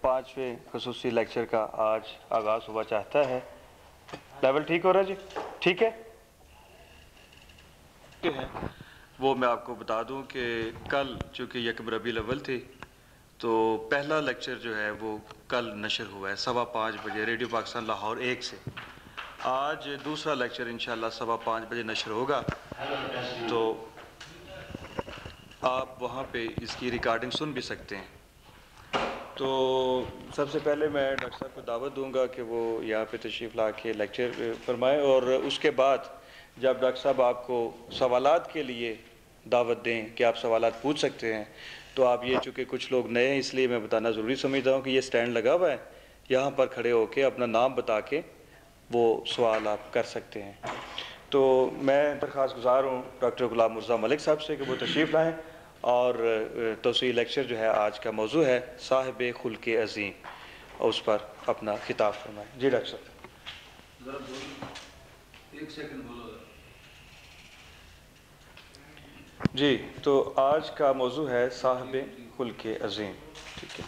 5वें خصوصی لیکچر کا آج آغاز ہوا چاہتا ہے۔ لیول ٹھیک ہو رہا ہے جی؟ ٹھیک ہے؟ وہ میں آپ کو بتا دوں کہ کل چونکہ یکم ربیع الاول تھی تو پہلا لیکچر جو ہے وہ کل نشر ہوا ہے 5:15 بجے ریڈیو پاکستان لاہور 1 سے۔ آج دوسرا لیکچر انشاءاللہ 5:15 بجے نشر ہوگا، تو آپ وہاں پہ اس کی ریکارڈنگ سن بھی سکتے ہیں۔ تو سب سے پہلے میں ڈاکٹر صاحب کو دعوت دوں گا کہ وہ یہاں پہ تشریف لا کے لیکچر فرمائیں، اور اس کے بعد جب ڈاکٹر صاحب آپ کو سوالات کے لیے دعوت دیں کہ آپ سوالات پوچھ سکتے ہیں، تو آپ یہ چونکہ کچھ لوگ نئے ہیں اس لیے میں بتانا ضروری سمجھتا ہوں کہ یہ سٹینڈ لگا ہوا ہے، یہاں پر کھڑے ہو کے اپنا نام بتا کے وہ سوال آپ کر سکتے ہیں۔ تو میں درخواست گزار ہوں ڈاکٹر غلام مرزا ملک صاحب سے کہ وہ تشریف لائیں، اور توسیع لیکچر جو ہے آج کا موضوع ہے صاحب خلق عظیم، اور اس پر اپنا خطاب فرمائیں۔ جی ڈاکٹر صاحب۔ ایک سیکنڈ بولو۔ جی تو آج کا موضوع ہے صاحب خلق عظیم، ٹھیک ہے۔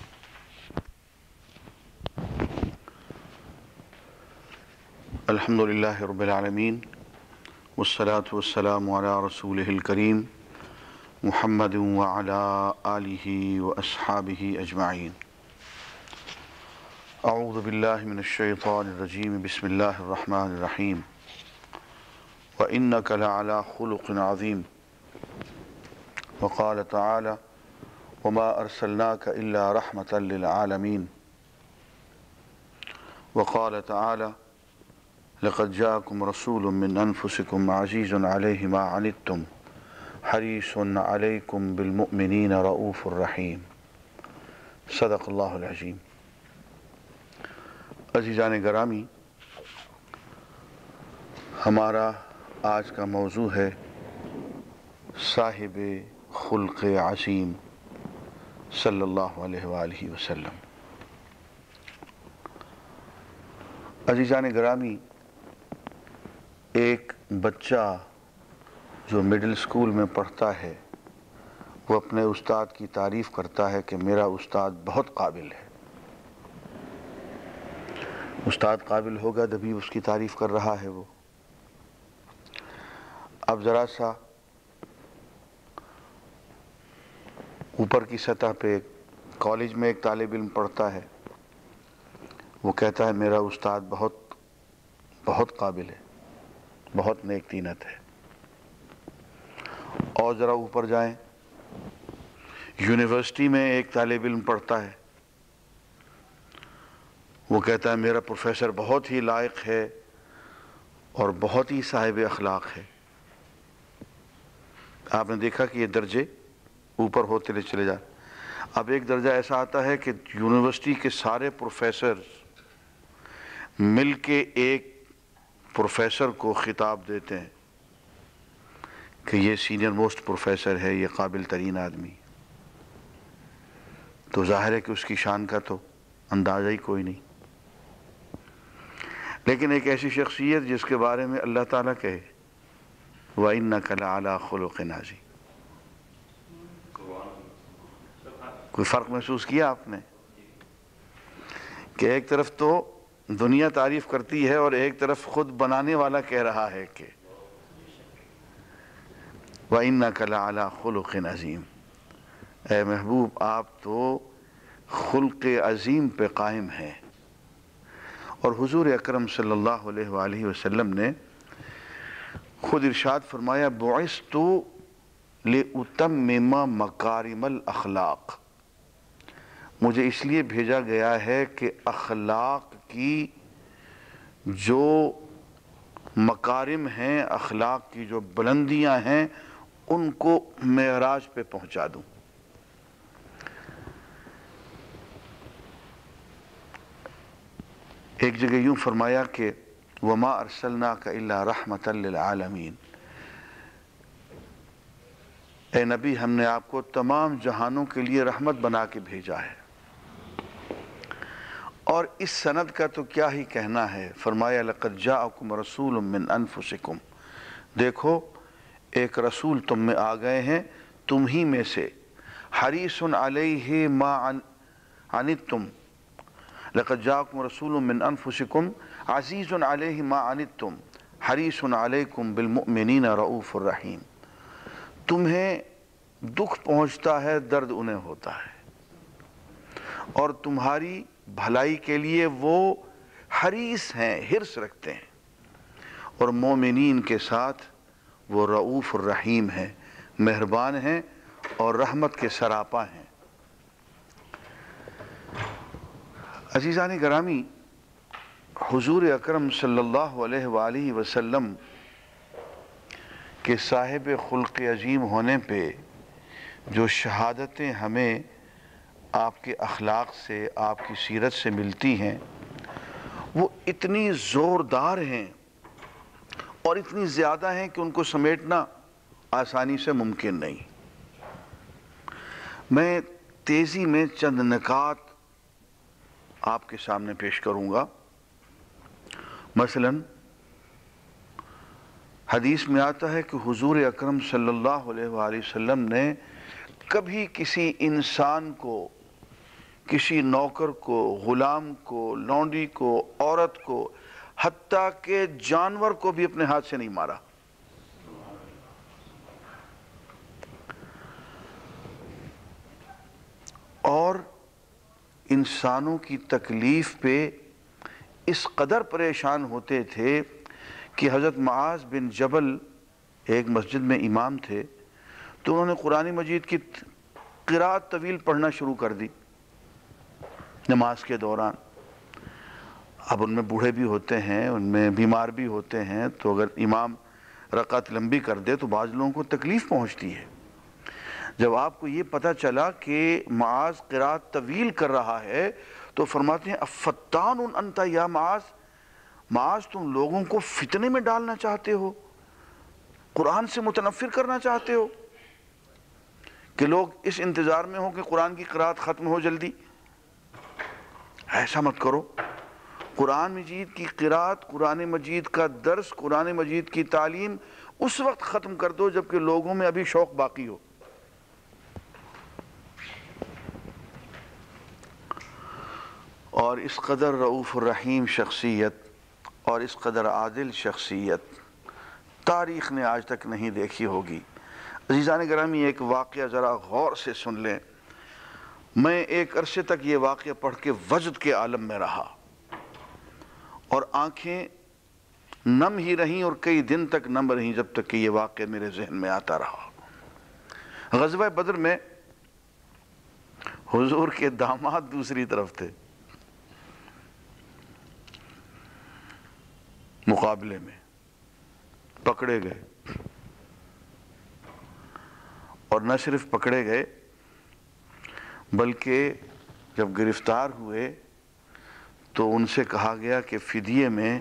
الحمدللہ رب العالمین والصلاة والسلام علی رسولہ الکریم محمد وعلی آلہ واصحابہ اجمعین۔ اعوذ باللہ من الشیطان الرجیم، بسم اللہ الرحمن الرحیم۔ وَإِنَّكَ لَعَلَىٰ خُلُقٍ عَظِيمٍ۔ وقال تعالی وما ارسلناک الا رحمة للعالمین۔ وقال تعالی لقد جاءكم رسول من انفسكم عزيز عليه ما عنتم حريص عليكم بالمؤمنين رؤوف رحیم۔ صدق اللہ العظیم۔ عزیزان گرامی، ہمارا آج کا موضوع ہے صاحب خلق عظیم صلی اللہ علیہ وآلہ وسلم۔ عزیزان گرامی، ایک بچہ جو مڈل سکول میں پڑھتا ہے وہ اپنے استاد کی تعریف کرتا ہے کہ میرا استاد بہت قابل ہے۔ استاد قابل ہوگا تبھی اس کی تعریف کر رہا ہے وہ۔ اب ذرا سا اوپر کی سطح پہ کالج میں ایک طالب علم پڑھتا ہے، وہ کہتا ہے میرا استاد بہت قابل ہے، بہت نیک طینت ہے۔ اور ذرا اوپر جائیں، یونیورسٹی میں ایک طالب علم پڑھتا ہے، وہ کہتا ہے میرا پروفیسر بہت ہی لائق ہے اور بہت ہی صاحب اخلاق ہے۔ آپ نے دیکھا کہ یہ درجے اوپر ہوتے چلے جائیں۔ اب ایک درجہ ایسا آتا ہے کہ یونیورسٹی کے سارے پروفیسر مل کے ایک پروفیسر کو خطاب دیتے ہیں کہ یہ سینئر موسٹ پروفیسر ہے، یہ قابل ترین آدمی۔ تو ظاہر ہے کہ اس کی شان کا تو اندازہ ہی کوئی نہیں۔ لیکن ایک ایسی شخصیت جس کے بارے میں اللہ تعالیٰ کہے وَإِنَّكَ لَعَلَىٰ خُلُقٍ عَظِيمٍ، کوئی فرق محسوس کیا آپ نے کہ ایک طرف تو دنیا تعریف کرتی ہے اور ایک طرف خود بنانے والا کہہ رہا ہے کہ وَإِنَّكَ لَعَلَىٰ خُلُقٍ عَظِيمٍ، اے محبوب آپ تو خلق عظیم پہ قائم ہیں۔ اور حضور اکرم صلی اللہ علیہ وآلہ وسلم نے خود ارشاد فرمایا بعثت لأتمم مکارم الاخلاق، مجھے اس لیے بھیجا گیا ہے کہ اخلاق کی جو مکارم ہیں، اخلاق کی جو بلندیاں ہیں، ان کو معراج پہ پہنچا دوں۔ ایک جگہ یوں فرمایا کہ وَمَا أَرْسَلْنَاكَ إِلَّا رَحْمَةً لِلْعَالَمِينَ، اے نبی ہم نے آپ کو تمام جہانوں کے لیے رحمت بنا کے بھیجا ہے۔ اور اس سند کا تو کیا ہی کہنا ہے، فرمایا لَقَدْ جَاءَكُمْ رَسُولٌ مِّنْ أَنفُسِكُمْ، دیکھو ایک رسول تم میں آ گئے ہیں تم ہی میں سے، حریص علیہ ما عنتم، لقد جاءکم رسول من انفسکم عزیز علیہ ما عنتم حریص علیکم بالمؤمنین رؤوف الرحیم. تمہیں دکھ پہنچتا ہے، درد انہیں ہوتا ہے، اور تمہاری بھلائی کے لیے وہ حریص ہیں، حرص رکھتے ہیں، اور مومنین کے ساتھ وہ رؤوف الرحیم ہیں، مہربان ہیں اور رحمت کے سراپا ہیں. عزیزان گرامی، حضور اکرم صلی اللہ علیہ وآلہ وسلم کے صاحب خلق عظیم ہونے پہ جو شہادتیں ہمیں آپ کے اخلاق سے، آپ کی سیرت سے ملتی ہیں، وہ اتنی زوردار ہیں اور اتنی زیادہ ہیں کہ ان کو سمیٹنا آسانی سے ممکن نہیں. میں تیزی میں چند نکات آپ کے سامنے پیش کروں گا. مثلاً حدیث میں آتا ہے کہ حضور اکرم صلی اللہ علیہ وآلہ وسلم نے کبھی کسی انسان کو، کسی نوکر کو، غلام کو، لونڈی کو، عورت کو، حتیٰ کہ جانور کو بھی اپنے ہاتھ سے نہیں مارا. اور انسانوں کی تکلیف پہ اس قدر پریشان ہوتے تھے کہ حضرت معاذ بن جبل ایک مسجد میں امام تھے، تو انہوں نے قرآن مجید کی قرأت طویل پڑھنا شروع کر دی نماز کے دوران. اب ان میں بوڑھے بھی ہوتے ہیں، ان میں بیمار بھی ہوتے ہیں، تو اگر امام رکعت لمبی کر دے تو بعض لوگوں کو تکلیف پہنچتی ہے. جب آپ کو یہ پتہ چلا کہ معاذ قرأت طویل کر رہا ہے تو فرماتے ہیں افتان انت یا معاذ، معاذ تم لوگوں کو فتنے میں ڈالنا چاہتے ہو، قرآن سے متنفر کرنا چاہتے ہو کہ لوگ اس انتظار میں ہوں کہ قرآن کی قرأت ختم ہو جلدی. ایسا مت کرو. قرآن مجید کی قرأت، قرآن مجید کا درس، قرآن مجید کی تعلیم اس وقت ختم کر دو جبکہ لوگوں میں ابھی شوق باقی ہو. اور اس قدر رؤوف الرحیم شخصیت اور اس قدر عادل شخصیت تاریخ نے آج تک نہیں دیکھی ہوگی. عزیزان گرامی، ایک واقعہ ذرا غور سے سن لیں. میں ایک عرصے تک یہ واقعہ پڑھ کے وجد کے عالم میں رہا اور آنکھیں نم ہی رہیں اور کئی دن تک نم رہیں جب تک کہ یہ واقعہ میرے ذہن میں آتا رہا. غزوہ بدر میں حضور کے داماد دوسری طرف تھے مقابلے میں، پکڑے گئے، اور نہ صرف پکڑے گئے بلکہ جب گرفتار ہوئے تو ان سے کہا گیا کہ فدیے میں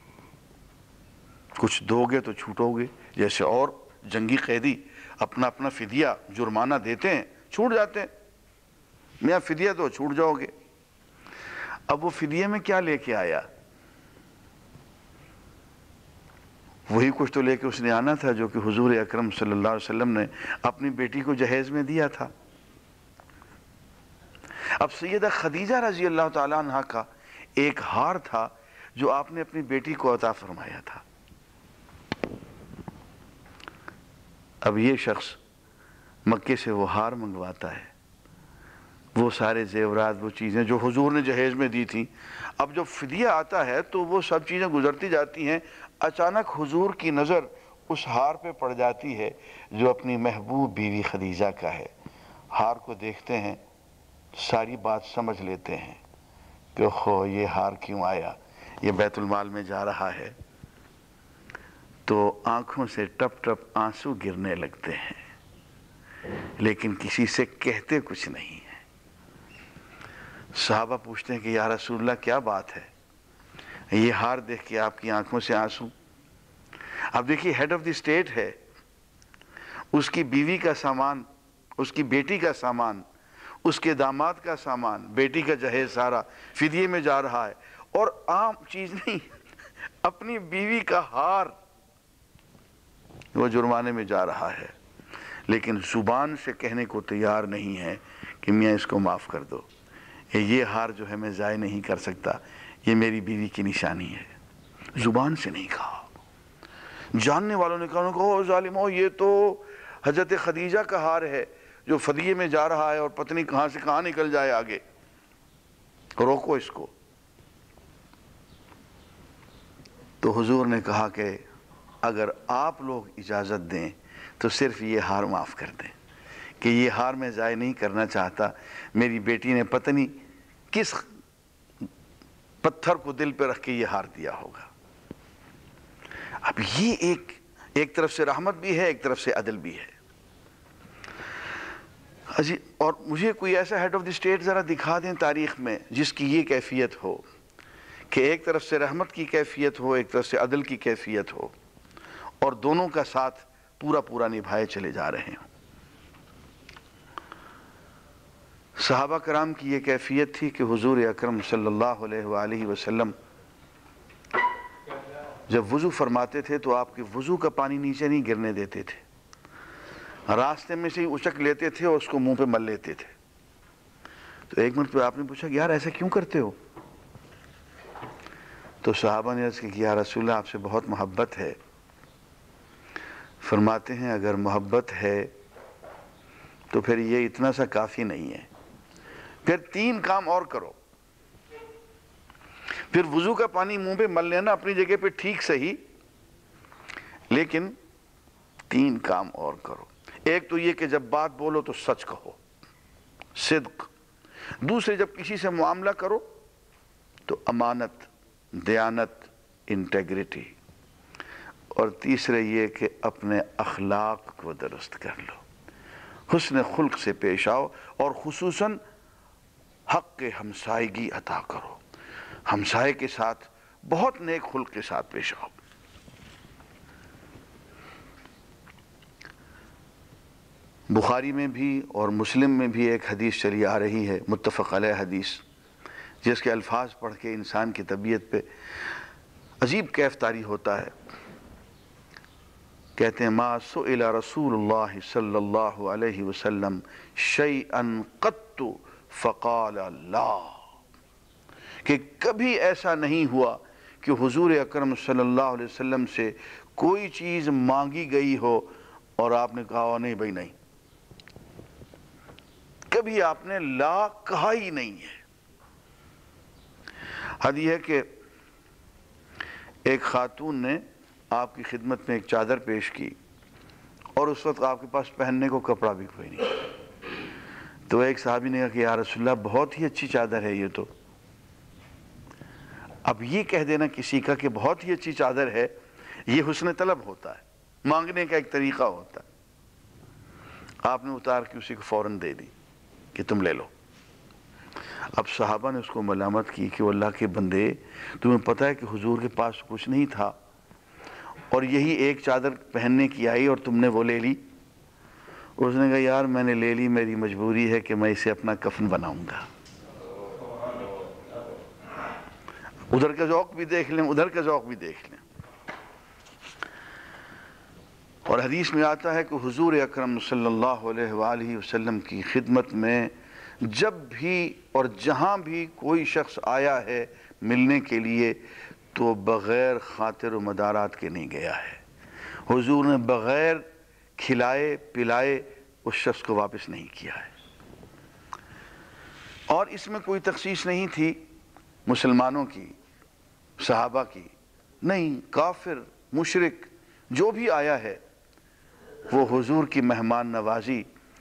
کچھ دو گے تو چھوٹو گے. جیسے اور جنگی قیدی اپنا اپنا فدیہ جرمانہ دیتے ہیں، چھوٹ جاتے ہیں، میاں فدیہ تو چھوٹ جاؤ گے. اب وہ فدیے میں کیا لے کے آیا؟ وہی کچھ تو لے کے اس نے آنا تھا جو کہ حضور اکرم صلی اللہ علیہ وسلم نے اپنی بیٹی کو جہیز میں دیا تھا. اب سیدہ خدیجہ رضی اللہ تعالیٰ عنہ کا ایک ہار تھا جو آپ نے اپنی بیٹی کو عطا فرمایا تھا. اب یہ شخص مکے سے وہ ہار منگواتا ہے، وہ سارے زیورات، وہ چیزیں جو حضور نے جہیز میں دی تھیں. اب جب فدیہ آتا ہے تو وہ سب چیزیں گزرتی جاتی ہیں. اچانک حضور کی نظر اس ہار پہ پڑ جاتی ہے جو اپنی محبوب بیوی خدیجہ کا ہے. ہار کو دیکھتے ہیں، ساری بات سمجھ لیتے ہیں کہ خو یہ ہار کیوں آیا، یہ بیت المال میں جا رہا ہے. تو آنکھوں سے ٹپ ٹپ آنسو گرنے لگتے ہیں لیکن کسی سے کہتے کچھ نہیں ہیں. صحابہ پوچھتے ہیں کہ یا رسول اللہ کیا بات ہے، یہ ہار دیکھ کے آپ کی آنکھوں سے آنسو؟ اب دیکھیے ہیڈ آف دی اسٹیٹ ہے، اس کی بیوی کا سامان، اس کی بیٹی کا سامان، اس کے داماد کا سامان، بیٹی کا جہیز سارا فدیے میں جا رہا ہے، اور عام چیز نہیں، اپنی بیوی کا ہار وہ جرمانے میں جا رہا ہے، لیکن زبان سے کہنے کو تیار نہیں ہے کہ میاں اس کو معاف کر دو، کہ یہ ہار جو ہے میں ضائع نہیں کر سکتا، یہ میری بیوی کی نشانی ہے۔ زبان سے نہیں کہا، جاننے والوں نے کہا او ظالمو، یہ تو حضرت خدیجہ کا ہار ہے جو فدیے میں جا رہا ہے اور پتنی کہاں سے کہاں نکل جائے آگے، روکو اس کو۔ تو حضور نے کہا کہ اگر آپ لوگ اجازت دیں تو صرف یہ ہار معاف کر دیں، کہ یہ ہار میں ضائع نہیں کرنا چاہتا، میری بیٹی نے پتہ نہیں کس پتھر کو دل پہ رکھ کے یہ ہار دیا ہوگا۔ اب یہ ایک طرف سے رحمت بھی ہے، ایک طرف سے عدل بھی ہے۔ اور مجھے کوئی ایسا ہیڈ آف دی اسٹیٹ ذرا دکھا دیں تاریخ میں جس کی یہ کیفیت ہو، کہ ایک طرف سے رحمت کی کیفیت ہو، ایک طرف سے عدل کی کیفیت ہو، اور دونوں کا ساتھ پورا پورا نبھائے چلے جا رہے ہوں۔ صحابہ کرام کی یہ کیفیت تھی کہ حضور اکرم صلی اللہ علیہ وآلہ وسلم جب وضو فرماتے تھے تو آپ کے وضو کا پانی نیچے نہیں گرنے دیتے تھے، راستے میں سے ہی اچک لیتے تھے اور اس کو منہ پہ مل لیتے تھے۔ تو ایک منٹ پہ آپ نے پوچھا کہ یار ایسا کیوں کرتے ہو؟ تو صحابہ نے عرض کی کہ یا رسول اللہ آپ سے بہت محبت ہے۔ فرماتے ہیں اگر محبت ہے تو پھر یہ اتنا سا کافی نہیں ہے، پھر 3 کام اور کرو۔ پھر وضو کا پانی منہ پہ مل لینا اپنی جگہ پہ ٹھیک صحیح، لیکن 3 کام اور کرو۔ ایک تو یہ کہ جب بات بولو تو سچ کہو، صدق۔ دوسرے جب کسی سے معاملہ کرو تو امانت، دیانت، انٹیگریٹی۔ اور تیسرے یہ کہ اپنے اخلاق کو درست کر لو، حسن خلق سے پیش آؤ، اور خصوصاً حق ہمسائیگی عطا کرو، ہمسائے کے ساتھ بہت نیک خلق کے ساتھ پیش آؤ۔ بخاری میں بھی اور مسلم میں بھی ایک حدیث چلی آ رہی ہے، متفق علیہ حدیث، جس کے الفاظ پڑھ کے انسان کی طبیعت پہ عجیب کیف طاری ہوتا ہے۔ کہتے ہیں ما سئل رسول اللہ صلی اللہ علیہ وسلم شیئا قط فقال لا، کہ کبھی ایسا نہیں ہوا کہ حضور اکرم صلی اللہ علیہ وسلم سے کوئی چیز مانگی گئی ہو اور آپ نے کہا نہیں بھائی نہیں، کبھی آپ نے لا کہا ہی نہیں ہے۔ حد یہ ہے کہ ایک خاتون نے آپ کی خدمت میں ایک چادر پیش کی اور اس وقت آپ کے پاس پہننے کو کپڑا بھی کوئی نہیں، تو ایک صحابی نے کہا کہ یا رسول اللہ بہت ہی اچھی چادر ہے یہ تو۔ اب یہ کہہ دینا کسی کا کہ بہت ہی اچھی چادر ہے، یہ حسن طلب ہوتا ہے، مانگنے کا ایک طریقہ ہوتا ہے۔ آپ نے اتار کے اسی کو فوراً دے دی کہ تم لے لو۔ اب صحابہ نے اس کو ملامت کی کہ وہ اللہ کے بندے، تمہیں پتہ ہے کہ حضور کے پاس کچھ نہیں تھا اور یہی ایک چادر پہننے کی آئی اور تم نے وہ لے لی۔ اس نے کہا یار میں نے لے لی، میری مجبوری ہے کہ میں اسے اپنا کفن بناؤں گا۔ ادھر کا ذوق بھی دیکھ لیں، ادھر کا ذوق بھی دیکھ لیں۔ اور حدیث میں آتا ہے کہ حضور اکرم صلی اللہ علیہ وآلہ وسلم کی خدمت میں جب بھی اور جہاں بھی کوئی شخص آیا ہے ملنے کے لیے تو بغیر خاطر و مدارات کے نہیں گیا ہے۔ حضور نے بغیر کھلائے پلائے اس شخص کو واپس نہیں کیا ہے۔ اور اس میں کوئی تخصیص نہیں تھی مسلمانوں کی، صحابہ کی، نہیں، کافر، مشرک، جو بھی آیا ہے وہ حضور کی مہمان نوازی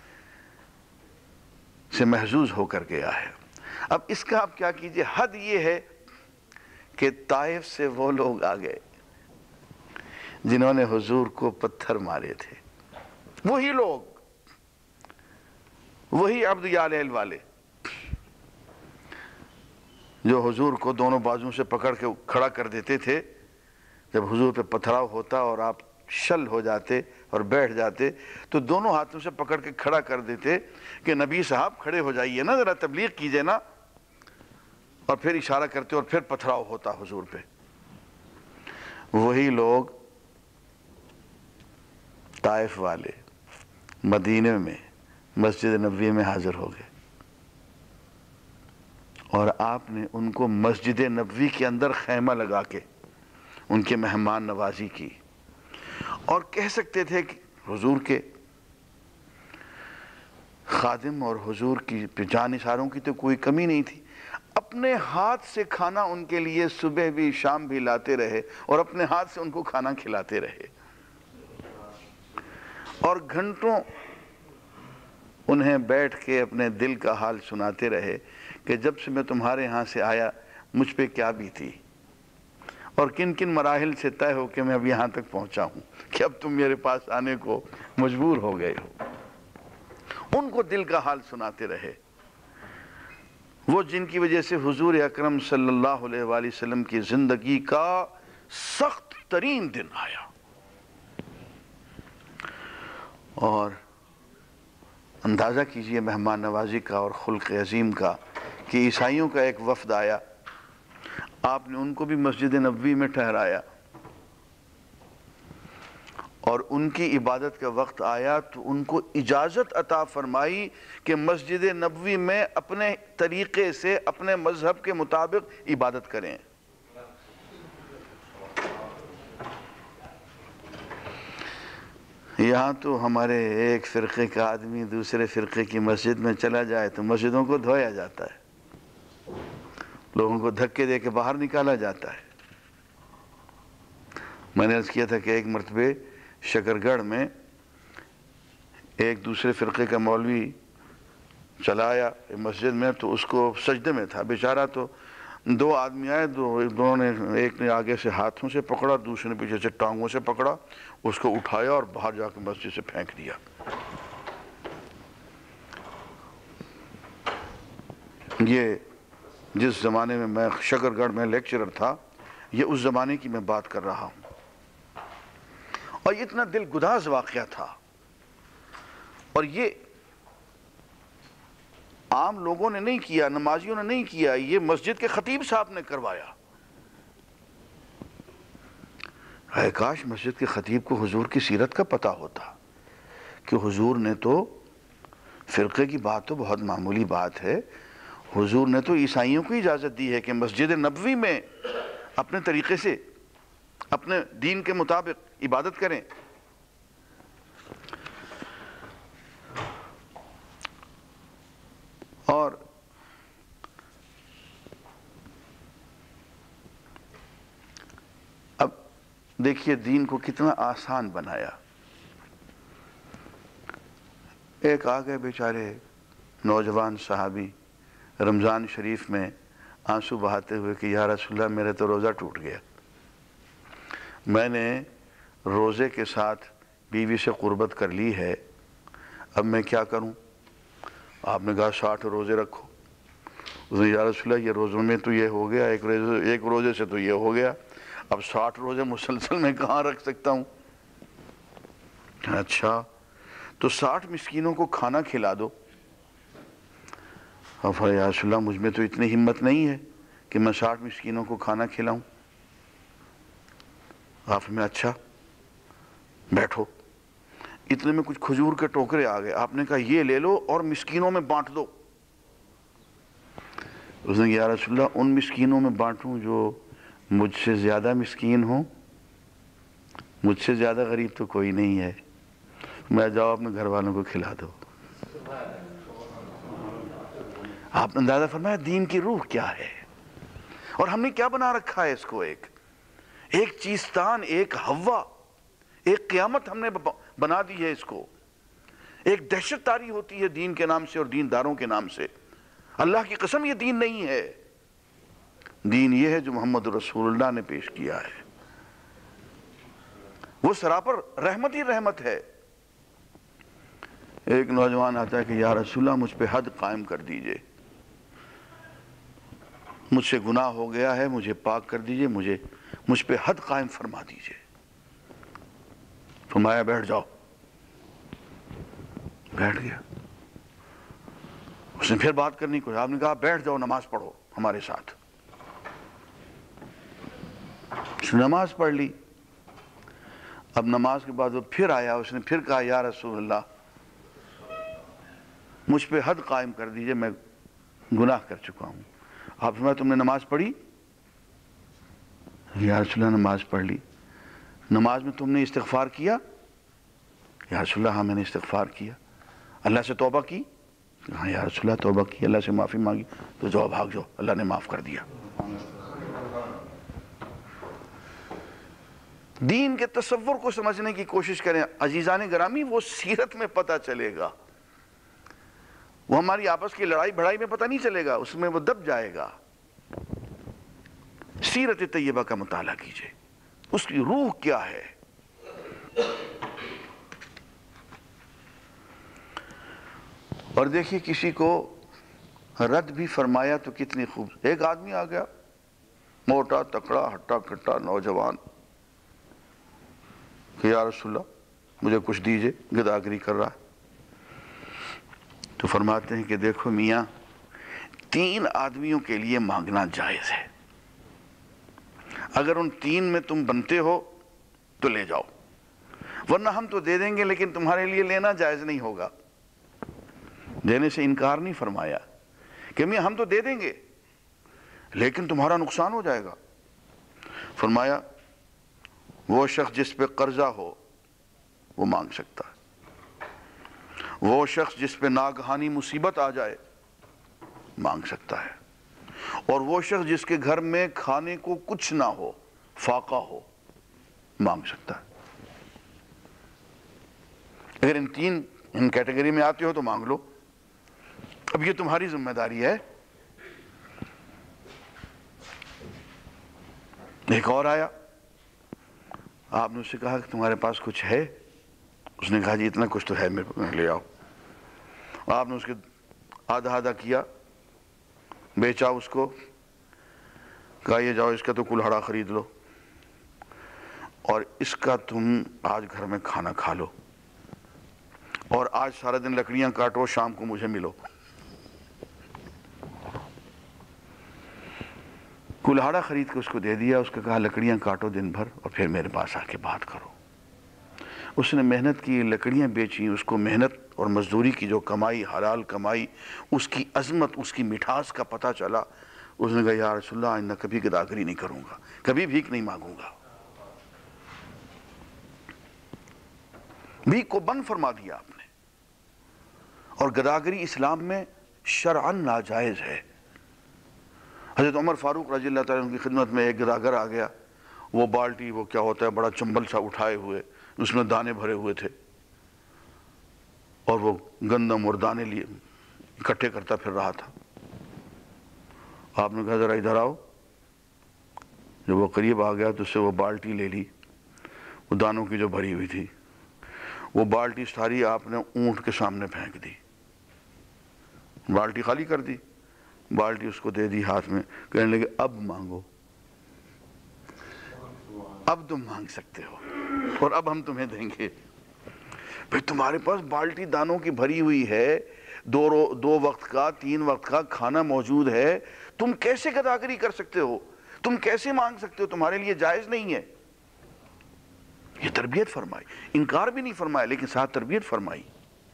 سے محظوظ ہو کر گیا ہے۔ اب اس کا آپ کیا کیجئے، حد یہ ہے کہ طائف سے وہ لوگ آ گئے جنہوں نے حضور کو پتھر مارے تھے، وہی لوگ، وہی عبد یالیل والے جو حضور کو دونوں بازوں سے پکڑ کے کھڑا کر دیتے تھے، جب حضور پہ پتھراؤ ہوتا اور آپ شل ہو جاتے اور بیٹھ جاتے تو دونوں ہاتھوں سے پکڑ کے کھڑا کر دیتے کہ نبی صاحب کھڑے ہو جائیے نا، ذرا تبلیغ کیجئے نا، اور پھر اشارہ کرتے اور پھر پتھراؤ ہوتا حضور پہ۔ وہی لوگ طائف والے مدینے میں مسجد نبوی میں حاضر ہو گئے۔ اور آپ نے ان کو مسجد نبوی کے اندر خیمہ لگا کے ان کے مہمان نوازی کی، اور کہہ سکتے تھے کہ حضور کے خادم اور حضور کی جانثاروں کی تو کوئی کمی نہیں تھی، اپنے ہاتھ سے کھانا ان کے لیے صبح بھی شام بھی لاتے رہے اور اپنے ہاتھ سے ان کو کھانا کھلاتے رہے، اور گھنٹوں انہیں بیٹھ کے اپنے دل کا حال سناتے رہے کہ جب سے میں تمہارے ہاں سے آیا مجھ پہ کیا بیتی اور کن کن مراحل سے طے ہو کہ میں اب یہاں تک پہنچا ہوں کہ اب تم میرے پاس آنے کو مجبور ہو گئے ہو۔ ان کو دل کا حال سناتے رہے، وہ جن کی وجہ سے حضور اکرم صلی اللہ علیہ وآلہ وسلم کی زندگی کا سخت ترین دن آیا۔ اور اندازہ کیجئے مہمان نوازی کا اور خلق عظیم کا کہ عیسائیوں کا ایک وفد آیا، آپ نے ان کو بھی مسجد نبوی میں ٹھہرایا، اور ان کی عبادت کا وقت آیا تو ان کو اجازت عطا فرمائی کہ مسجد نبوی میں اپنے طریقے سے اپنے مذہب کے مطابق عبادت کریں۔ یہاں تو ہمارے ایک فرقے کا آدمی دوسرے فرقے کی مسجد میں چلا جائے تو مسجدوں کو دھویا جاتا ہے، لوگوں کو دھکے دے کے باہر نکالا جاتا ہے۔ میں نے عرض کیا تھا کہ ایک مرتبہ شکرگڑھ میں ایک دوسرے فرقے کا مولوی چلا آیا مسجد میں، تو اس کو سجدے میں تھا بیچارہ، تو دو آدمی آئے، دونوں نے، ایک نے آگے سے ہاتھوں سے پکڑا، دوسرے نے پیچھے سے ٹانگوں سے پکڑا، اس کو اٹھایا اور باہر جا کے مسجد سے پھینک دیا۔ یہ جس زمانے میں میں شکرگڑھ میں لیکچرر تھا، یہ اس زمانے کی میں بات کر رہا ہوں، اور یہ اتنا دل گداز واقعہ تھا، اور یہ عام لوگوں نے نہیں کیا، نمازیوں نے نہیں کیا، یہ مسجد کے خطیب صاحب نے کروایا۔ اے کاش مسجد کے خطیب کو حضور کی سیرت کا پتہ ہوتا کہ حضور نے تو، فرقے کی بات تو بہت معمولی بات ہے، حضور نے تو عیسائیوں کو اجازت دی ہے کہ مسجد نبوی میں اپنے طریقے سے اپنے دین کے مطابق عبادت کریں۔ اور اب دیکھیے دین کو کتنا آسان بنایا۔ ایک آگئے بیچارے نوجوان صحابی رمضان شریف میں آنسو بہاتے ہوئے کہ یا رسول اللہ میرے تو روزہ ٹوٹ گیا، میں نے روزے کے ساتھ بیوی سے قربت کر لی ہے، اب میں کیا کروں؟ آپ نے کہا 60 روزے رکھو۔ اس نے یا رسول اللہ یہ روزوں میں تو یہ ہو گیا، ایک روزے سے تو یہ ہو گیا، اب 60 روزے مسلسل میں کہاں رکھ سکتا ہوں؟ اچھا تو 60 مسکینوں کو کھانا کھلا دو۔ اب یا رسول اللہ مجھ میں تو اتنی ہمت نہیں ہے کہ میں 60 مسکینوں کو کھانا کھلاؤں۔ آپ میں اچھا بیٹھو، اتنے میں کچھ کھجور کے ٹوکرے آ گئے، آپ نے کہا یہ لے لو اور مسکینوں میں بانٹ دو۔ اس نے کہا یا رسول اللہ ان مسکینوں میں بانٹوں جو مجھ سے زیادہ مسکین ہوں، مجھ سے زیادہ غریب تو کوئی نہیں ہے، میں جاؤ اپنے گھر والوں کو کھلا دو۔ آپ نے اندازہ فرمایا دین کی روح کیا ہے، اور ہم نے کیا بنا رکھا ہے اس کو، ایک چیستان، ایک ہوا، ایک قیامت ہم نے بنا دی ہے اس کو، ایک دہشت طاری ہوتی ہے دین کے نام سے اور دینداروں کے نام سے۔ اللہ کی قسم یہ دین نہیں ہے، دین یہ ہے جو محمد رسول اللہ نے پیش کیا ہے، وہ سراپر رحمت ہی رحمت ہے۔ ایک نوجوان آتا ہے کہ یا رسول اللہ مجھ پہ حد قائم کر دیجئے، مجھ سے گناہ ہو گیا ہے، مجھے پاک کر دیجئے، مجھ پہ حد قائم فرما دیجئے۔ فرمایا بیٹھ جاؤ، بیٹھ گیا۔ اس نے پھر بات کرنی کو، آپ نے کہا بیٹھ جاؤ نماز پڑھو ہمارے ساتھ۔ اس نے نماز پڑھ لی۔ اب نماز کے بعد وہ پھر آیا، اس نے پھر کہا یا رسول اللہ مجھ پہ حد قائم کر دیجئے، میں گناہ کر چکا ہوں۔ آپ فرمایا تم نے نماز پڑھی؟ یا رسول اللہ نماز پڑھ لی. نماز میں تم نے استغفار کیا؟ یا رسول اللہ ہاں میں نے استغفار کیا. اللہ سے توبہ کی؟ ہاں یا رسول اللہ توبہ کی, اللہ سے معافی مانگی. تو جاؤ بھاگ جاؤ, اللہ نے معاف کر دیا. دین کے تصور کو سمجھنے کی کوشش کریں عزیزان گرامی. وہ سیرت میں پتہ چلے گا, وہ ہماری آپس کی لڑائی بھڑائی میں پتہ نہیں چلے گا, اس میں وہ دب جائے گا. سیرت طیبہ کا مطالعہ کیجئے, اس کی روح کیا ہے. اور دیکھیے کسی کو رد بھی فرمایا تو کتنی خوب. ایک آدمی آ گیا موٹا تکڑا ہٹا کٹا نوجوان کہ یا رسول اللہ مجھے کچھ دیجئے, گداگری کر رہا ہے. تو فرماتے ہیں کہ دیکھو میاں, 3 آدمیوں کے لیے مانگنا جائز ہے. اگر ان 3 میں تم بنتے ہو تو لے جاؤ, ورنہ ہم تو دے دیں گے لیکن تمہارے لیے لینا جائز نہیں ہوگا. دینے سے انکار نہیں فرمایا کہ میاں ہم تو دے دیں گے لیکن تمہارا نقصان ہو جائے گا. فرمایا وہ شخص جس پہ قرضہ ہو وہ مانگ سکتا ہے, وہ شخص جس پہ ناگہانی مصیبت آ جائے مانگ سکتا ہے, اور وہ شخص جس کے گھر میں کھانے کو کچھ نہ ہو, فاقہ ہو, مانگ سکتا ہے. اگر ان کیٹیگری میں آتے ہو تو مانگ لو, اب یہ تمہاری ذمہ داری ہے. ایک اور آیا, آپ نے اس سے کہا کہ تمہارے پاس کچھ ہے؟ اس نے کہا جی اتنا کچھ تو ہے میرے پاس, لے آؤ. آپ نے اس کے آدھا آدھا کیا, بیچا اس کو, کہا یہ جاؤ اس کا تو کلہڑا خرید لو اور اس کا تم آج گھر میں کھانا کھا لو, اور آج سارا دن لکڑیاں کاٹو, شام کو مجھے ملو. کلہاڑا خرید کے اس کو دے دیا, اس کو کہا لکڑیاں کاٹو دن بھر اور پھر میرے پاس آ کے بات کرو. اس نے محنت کی, لکڑیاں بیچیں, اس کو محنت اور مزدوری کی جو کمائی, حلال کمائی, اس کی عظمت, اس کی مٹھاس کا پتہ چلا. اس نے کہا یا رسول اللہ آئندہ کبھی گداگری نہیں کروں گا, کبھی بھیک نہیں مانگوں گا. بھیک کو بند فرما دیا آپ نے. اور گداگری اسلام میں شرعاً ناجائز ہے. حضرت عمر فاروق رضی اللہ تعالیٰ عنہ کی خدمت میں ایک گداگر آ گیا, وہ بالٹی, وہ کیا ہوتا ہے بڑا چمبل سا اٹھائے ہوئے, اس میں دانے بھرے ہوئے تھے, اور وہ گندم اور دانے لیے اکٹھے کرتا پھر رہا تھا. آپ نے کہا ذرا ادھر آؤ. جب وہ قریب آ گیا تو اس سے وہ بالٹی لے لی, وہ دانوں کی جو بھری ہوئی تھی, وہ بالٹی ساری آپ نے اونٹ کے سامنے پھینک دی, بالٹی خالی کر دی. بالٹی اس کو دے دی ہاتھ میں, کہنے لگے اب مانگو, اب تم مانگ سکتے ہو اور اب ہم تمہیں دیں گے. بھئی تمہارے پاس بالٹی دانوں کی بھری ہوئی ہے, 2 وقت کا 3 وقت کا کھانا موجود ہے, تم کیسے گداگری کر سکتے ہو, تم کیسے مانگ سکتے ہو, تمہارے لیے جائز نہیں ہے. یہ تربیت فرمائی, انکار بھی نہیں فرمایا لیکن ساتھ تربیت فرمائی.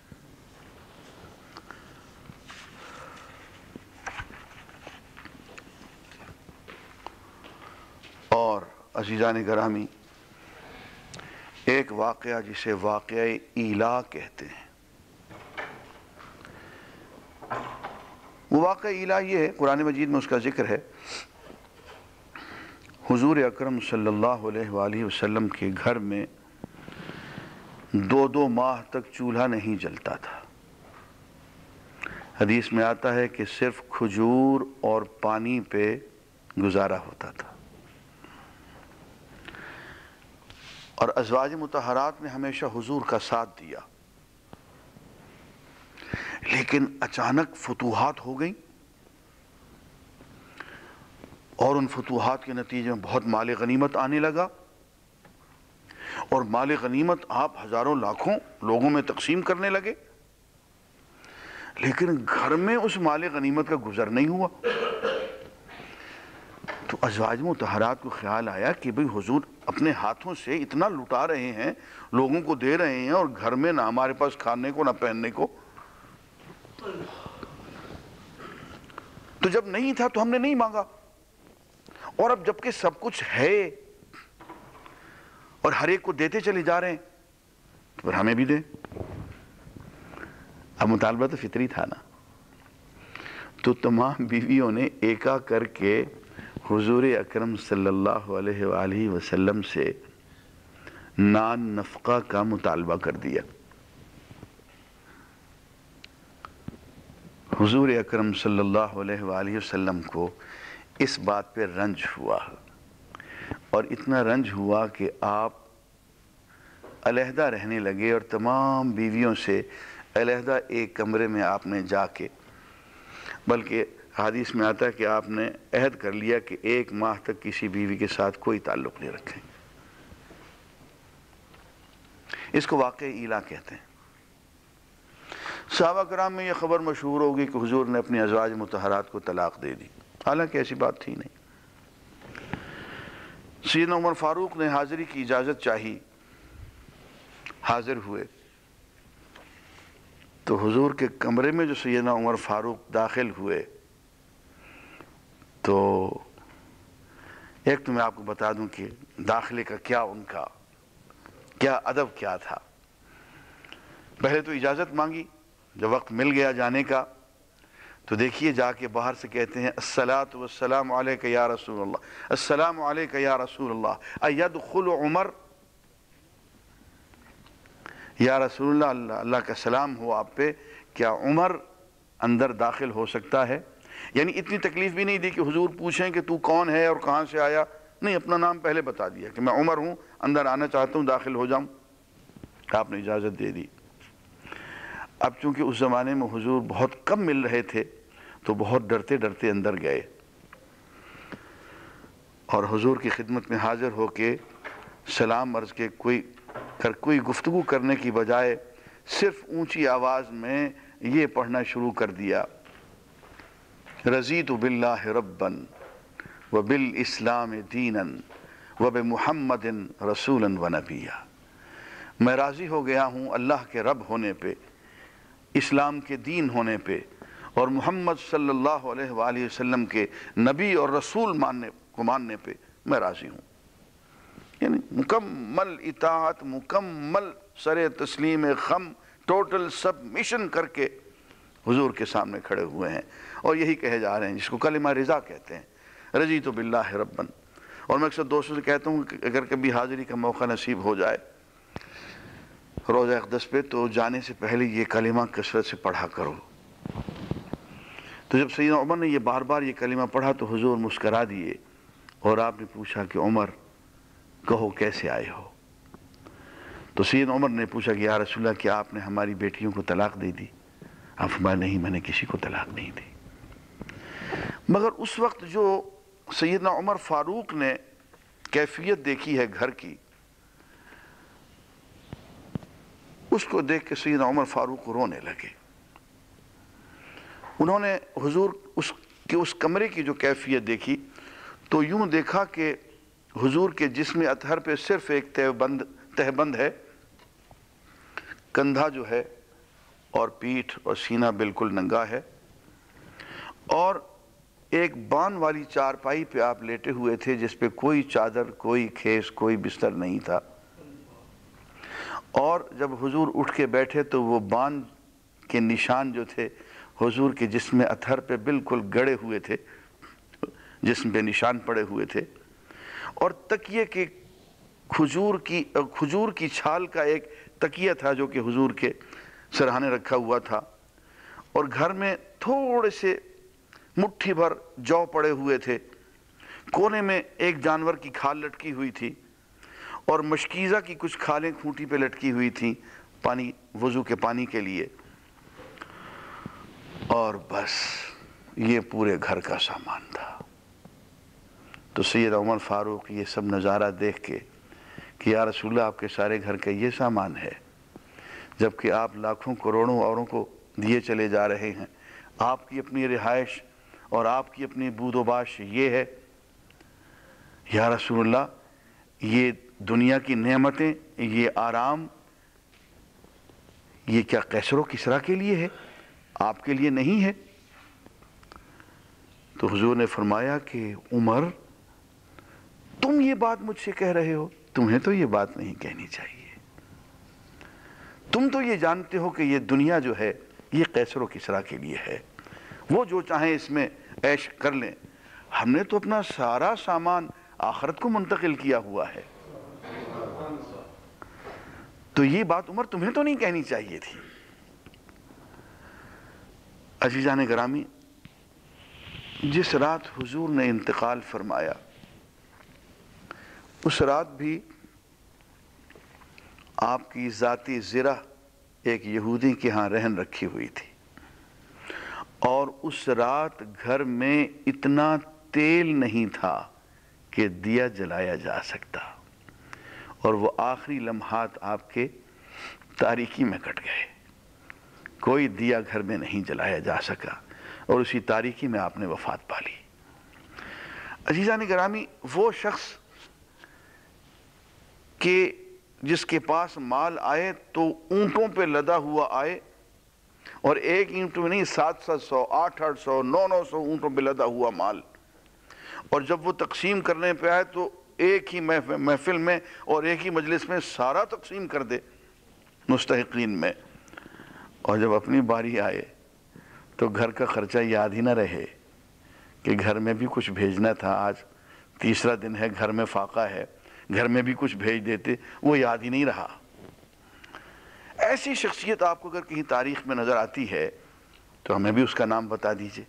اور عزیزان گرامی, ایک واقعہ جسے واقعہ ایلا کہتے ہیں, وہ واقعہ ایلا یہ ہے, قرآن مجید میں اس کا ذکر ہے. حضور اکرم صلی اللہ علیہ وآلہ وسلم کے گھر میں 2 ماہ تک چولہا نہیں جلتا تھا. حدیث میں آتا ہے کہ صرف کھجور اور پانی پہ گزارا ہوتا تھا. اور ازواج مطہرات نے ہمیشہ حضور کا ساتھ دیا, لیکن اچانک فتوحات ہو گئیں, اور ان فتوحات کے نتیجے میں بہت مال غنیمت آنے لگا, اور مال غنیمت آپ ہزاروں لاکھوں لوگوں میں تقسیم کرنے لگے, لیکن گھر میں اس مال غنیمت کا گزر نہیں ہوا. تو ازواج مطہرات کو خیال آیا کہ بھئی حضور اپنے ہاتھوں سے اتنا لٹا رہے ہیں, لوگوں کو دے رہے ہیں, اور گھر میں نہ ہمارے پاس کھانے کو نہ پہننے کو. تو جب نہیں تھا تو ہم نے نہیں مانگا، اور اب جبکہ سب کچھ ہے اور ہر ایک کو دیتے چلے جا رہے ہیں تو پھر ہمیں بھی دیں۔ اب مطالبہ تو فطری تھا نا، تو تمام بیویوں نے ایکا کر کے حضور اکرم صلی اللہ علیہ وآلہ وسلم سے نان نفقہ کا مطالبہ کر دیا۔ حضور اکرم صلی اللہ علیہ وآلہ وسلم کو اس بات پہ رنج ہوا، اور اتنا رنج ہوا کہ آپ علیحدہ رہنے لگے، اور تمام بیویوں سے علیحدہ ایک کمرے میں آپ نے جا کے، بلکہ حدیث میں آتا ہے کہ آپ نے عہد کر لیا کہ 1 ماہ تک کسی بیوی کے ساتھ کوئی تعلق نہیں رکھیں۔ اس کو واقعی ایلا کہتے ہیں۔ صحابہ کرام میں یہ خبر مشہور ہوگی کہ حضور نے اپنی ازواج مطہرات کو طلاق دے دی، حالانکہ ایسی بات تھی نہیں۔ سیدنا عمر فاروق نے حاضری کی اجازت چاہی، حاضر ہوئے تو حضور کے کمرے میں جو سیدنا عمر فاروق داخل ہوئے تو ایک تو میں آپ کو بتا دوں کہ داخلے کا کیا ان کا کیا ادب کیا تھا۔ پہلے تو اجازت مانگی، جب وقت مل گیا جانے کا تو دیکھیے جا کے باہر سے کہتے ہیں الصلاۃ والسلام علیک یا رسول اللہ، السلام علیک یا رسول اللہ ایدخل عمر، یا رسول اللہ، اللہ کا سلام ہو آپ پہ، کیا عمر اندر داخل ہو سکتا ہے؟ یعنی اتنی تکلیف بھی نہیں دی کہ حضور پوچھیں کہ تو کون ہے اور کہاں سے آیا، نہیں، اپنا نام پہلے بتا دیا کہ میں عمر ہوں، اندر آنا چاہتا ہوں، داخل ہو جاؤں۔ آپ نے اجازت دے دی۔ اب چونکہ اس زمانے میں حضور بہت کم مل رہے تھے تو بہت ڈرتے ڈرتے اندر گئے، اور حضور کی خدمت میں حاضر ہو کے سلام عرض کے کوئی گفتگو کرنے کی بجائے صرف اونچی آواز میں یہ پڑھنا شروع کر دیا، رضیت باللہ ربا وبالاسلام دینا وبمحمد رسولا ونبیا، میں راضی ہو گیا ہوں اللہ کے رب ہونے پہ، اسلام کے دین ہونے پہ، اور محمد صلی اللہ علیہ وآلہ وسلم کے نبی اور رسول ماننے پہ میں راضی ہوں۔ یعنی مکمل اطاعت، مکمل سر تسلیم خم، ٹوٹل سبمیشن کر کے حضور کے سامنے کھڑے ہوئے ہیں، اور یہی کہے جا رہے ہیں جس کو کلمہ رضا کہتے ہیں، رضیت باللہ ربا۔ اور میں اکثر دوستوں سے کہتا ہوں کہ اگر کبھی حاضری کا موقع نصیب ہو جائے روضہ اقدس پہ تو جانے سے پہلے یہ کلمہ کثرت سے پڑھا کرو۔ تو جب سیدنا عمر نے یہ بار بار یہ کلمہ پڑھا تو حضور مسکرا دیے، اور آپ نے پوچھا کہ عمر کہو کیسے آئے ہو؟ تو سیدنا عمر نے پوچھا کہ یا رسول اللہ کیا آپ نے ہماری بیٹیوں کو طلاق دے دی؟ آپ فرمایا نہیں، میں نے کسی کو طلاق نہیں دی۔ مگر اس وقت جو سیدنا عمر فاروق نے کیفیت دیکھی ہے گھر کی، اس کو دیکھ کے سیدنا عمر فاروق رونے لگے۔ انہوں نے حضور اس کمرے کی جو کیفیت دیکھی تو یوں دیکھا کہ حضور کے جسم اطہر پہ صرف ایک تہبند ہے، کندھا جو ہے اور پیٹھ اور سینہ بالکل ننگا ہے، اور ایک بان والی چارپائی پہ آپ لیٹے ہوئے تھے جس پہ کوئی چادر، کوئی کھیس، کوئی بستر نہیں تھا، اور جب حضور اٹھ کے بیٹھے تو وہ بان کے نشان جو تھے حضور کے جسم اطہر پہ بالکل گڑے ہوئے تھے، جسم پہ نشان پڑے ہوئے تھے، اور تکیے کے کھجور کی چھال کا ایک تکیہ تھا جو کہ حضور کے سرہانے رکھا ہوا تھا، اور گھر میں تھوڑے سے مٹھی بھر جو پڑے ہوئے تھے، کونے میں ایک جانور کی کھال لٹکی ہوئی تھی، اور مشکیزہ کی کچھ کھالیں کھوٹی پہ لٹکی ہوئی تھیں پانی، وضو کے پانی کے لیے، اور بس یہ پورے گھر کا سامان تھا۔ تو سید عمر فاروق یہ سب نظارہ دیکھ کے کہ یا رسول اللہ آپ کے سارے گھر کا یہ سامان ہے، جبکہ آپ لاکھوں کروڑوں اوروں کو دیے چلے جا رہے ہیں، آپ کی اپنی رہائش اور آپ کی اپنی بود و باش یہ ہے، یا رسول اللہ یہ دنیا کی نعمتیں، یہ آرام، یہ کیا قیصر و کسریٰ کے لیے ہے، آپ کے لیے نہیں ہے؟ تو حضور نے فرمایا کہ عمر تم یہ بات مجھ سے کہہ رہے ہو، تمہیں تو یہ بات نہیں کہنی چاہیے، تم تو یہ جانتے ہو کہ یہ دنیا جو ہے یہ قیصر و کسریٰ کے لیے ہے، وہ جو چاہیں اس میں عیش کر لیں، ہم نے تو اپنا سارا سامان آخرت کو منتقل کیا ہوا ہے، تو یہ بات عمر تمہیں تو نہیں کہنی چاہیے تھی۔ عزیزان گرامی، جس رات حضور نے انتقال فرمایا اس رات بھی آپ کی ذاتی زرہ ایک یہودی کے ہاں رہن رکھی ہوئی تھی، اور اس رات گھر میں اتنا تیل نہیں تھا کہ دیا جلایا جا سکتا، اور وہ آخری لمحات آپ کے تاریکی میں کٹ گئے، کوئی دیا گھر میں نہیں جلایا جا سکا، اور اسی تاریکی میں آپ نے وفات پالی۔ عزیزان گرامی، وہ شخص کہ جس کے پاس مال آئے تو اونٹوں پہ لدا ہوا آئے، اور ایک اونٹ میں نہیں 700 800 900 اونٹوں پہ لدا ہوا مال، اور جب وہ تقسیم کرنے پہ آئے تو ایک ہی محفل میں اور ایک ہی مجلس میں سارا تقسیم کر دے مستحقین میں، اور جب اپنی باری آئے تو گھر کا خرچہ یاد ہی نہ رہے کہ گھر میں بھی کچھ بھیجنا تھا، آج تیسرا دن ہے، گھر میں فاقہ ہے، گھر میں بھی کچھ بھیج دیتے، وہ یاد ہی نہیں رہا۔ ایسی شخصیت آپ کو اگر کہیں تاریخ میں نظر آتی ہے تو ہمیں بھی اس کا نام بتا دیجئے۔